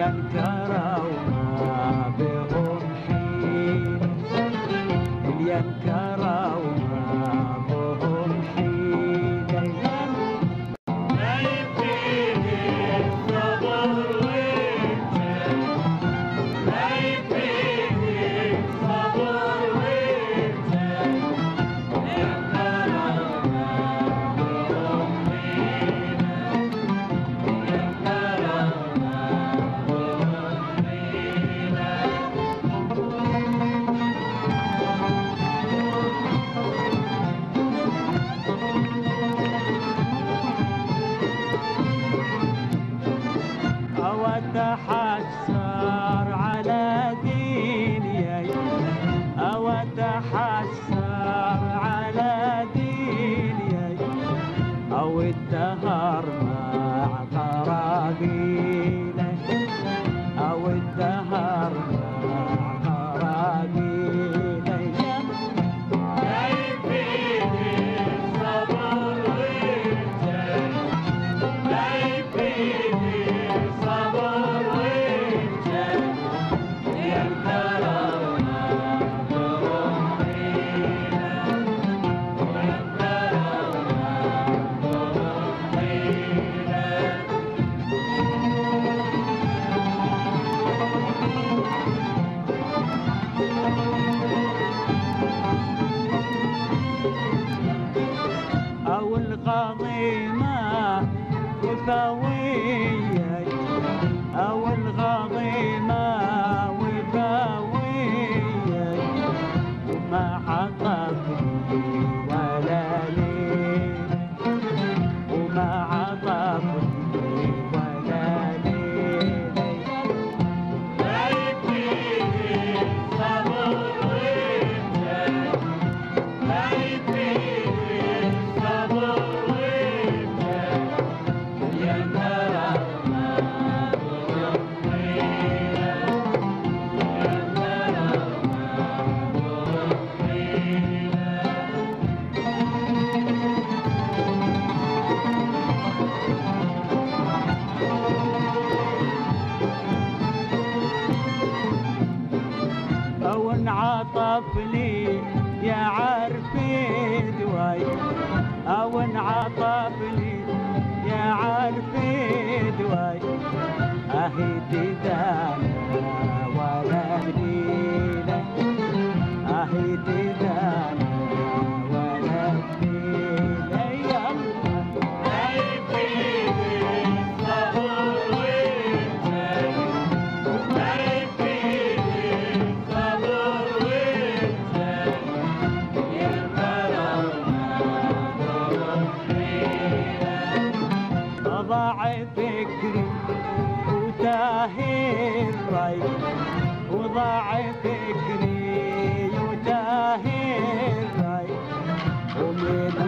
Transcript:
ينكروا ما بهم حين ينكروا ما بهم حين ما يكفيني الصبر والجد ما يكفيني الصبر والجد ينكروا ما بهم حين ينكروا ما بهم حين أو أتحسر على ديني أو أتحسر على ديني أو الدهر مع قرابيله أو الدهر مع قرابيله ما يكفيني الصبر والجد ما يكفيني الصبر والجد ينكروا ما بهم حين ينكروا ما بهم حين أو الغضيمة وفاوية أو الغضيمة وفاوية وما عطفني ولا ليل وما عطفني ولا ليل ما يكفيني الصبر والجد ما يكفيني الصبر والجد ينكروا ما بهم حين ينكروا ما بهم حين أو انعطف لي يا عرفي دواي أو انعطف لي يا عرفي دواي أهي تدانا ولا دليلة أهي تدانا ولا دليلة يلا ما يكفيني الصبر والجد ما يكفيني الصبر والجد ينكروا ما بهم حين ضاع فكري وتاهي الري وضاع فكري وتاهي الري ومن